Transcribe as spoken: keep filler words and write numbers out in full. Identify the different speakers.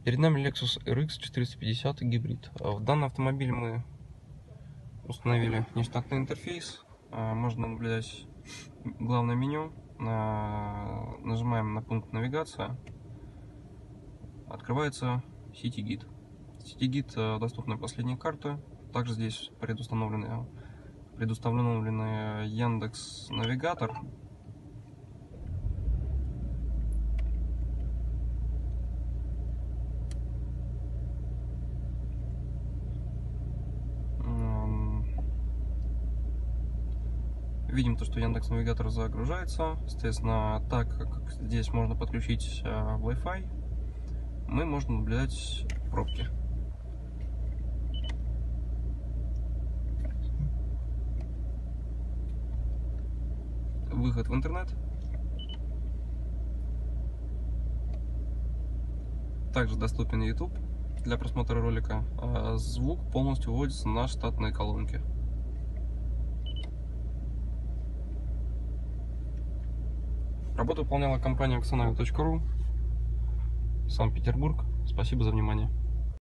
Speaker 1: Перед нами Lexus эр икс четыреста пятьдесят гибрид. В данном автомобиле мы установили нештатный интерфейс. Можно наблюдать главное меню. Нажимаем на пункт навигация. Открывается City Guide. City Guide доступны последние карты. Также здесь предустановлены, предустановлены Яндекс Навигатор. Видим то, что Яндекс Навигатор загружается. Соответственно, так как здесь можно подключить Wi-Fi, мы можем наблюдать пробки. Выход в интернет. Также доступен YouTube для просмотра ролика. Звук полностью выводится на штатные колонки. Работу выполняла компания Аксонове точка ру, Санкт-Петербург. Спасибо за внимание.